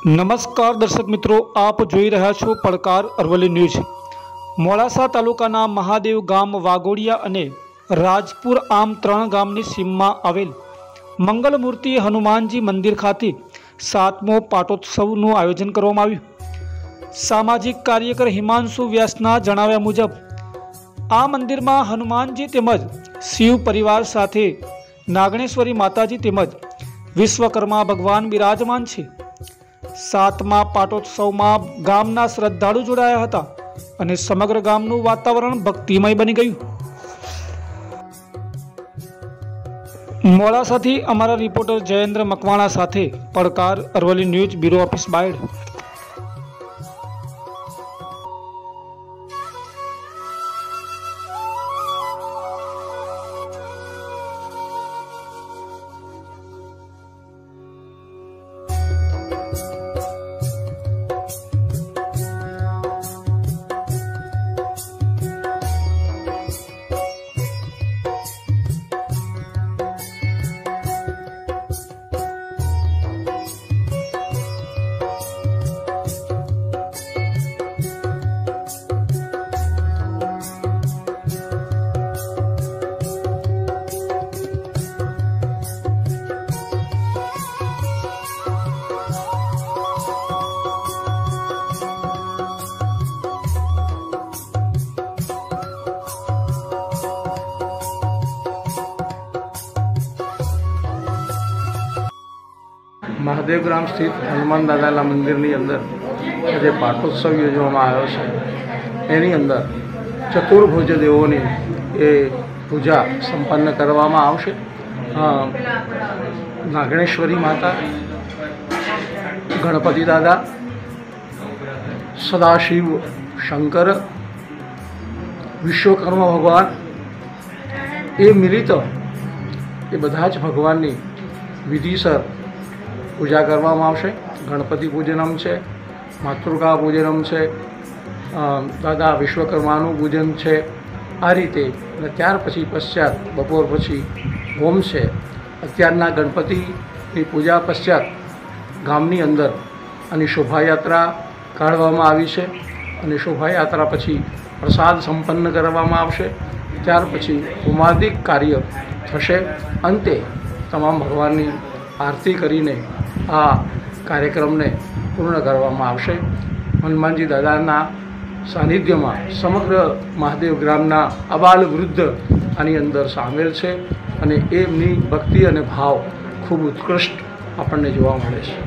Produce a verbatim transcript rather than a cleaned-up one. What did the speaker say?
નમસ્કાર દર્શક મિત્રો, આપ જોઈ રહ્યા છો પડકાર અરવલ્લી ન્યૂઝ। મોડાસા તાલુકાના મહાદેવ ગામ વાઘોડિયા અને રાજપુર આમ ત્રણ ગામની સીમમાં આવેલ મંગલમૂર્તિ હનુમાનજી મંદિર ખાતે સાતમો પાટોત્સવનું આયોજન કરવામાં આવ્યું। સામાજિક કાર્યકર હિમાંશુ વ્યાસના જણાવ્યા મુજબ આ મંદિરમાં હનુમાનજી તેમજ શિવ પરિવાર સાથે નાગણેશ્વરી માતાજી તેમજ વિશ્વકર્મા ભગવાન બિરાજમાન છે। सातमा पाटोत्सव में गामना श्रद्धालु जोड़ाया हता अने समग्र गामनु वातावरण भक्तिमय बनी गयुं। मोड़ासा थी अमारा रिपोर्टर जयेन्द्र मकवाणा साथे પડકાર અરવલ્લી न्यूज ब्यूरो ऑफिस बायड। महादेव ग्राम स्थित हनुमान दादा मंदिर अंदर आज पाटोत्सव योजવામાં આવ્યો છે। એની અંદર ચતુર્ભુજ દેવોની એ પૂજા સંપન્ન કરવામાં આવશે। નાગણેશ્વરી માતા, ગણપતિ દાદા, સદાશિવ શંકર, વિશ્વકર્મા ભગવાન એ મિલિત એ બધા જ ભગવાનની વિધિસર पूजा करवामां आवशे। गणपति पूजनम है, मातृका पूजनम है, दादा विश्वकर्मानु पूजन है। आ रीते त्यार पछी पश्चात बपोर पछी होम है। अत्यारना गणपति की पूजा पश्चात गामनी अंदर अने शोभायात्रा काढवामां आवी छे अने शोभायात्रा पछी प्रसाद संपन्न करवामां आवशे। त्यार पछी होमादिक कार्य थशे। अंते तमाम भगवाननी आरती करीने आ कार्यक्रम ने पूर्ण करवामां आवशे। हनुमानजी दादाना सानिध्य में समग्र महादेव ग्रामना अबाल वृद्ध आनी अंदर सामेल छे अने एमनी भक्ति अने भाव खूब उत्कृष्ट आपणे जोवा मळे छे।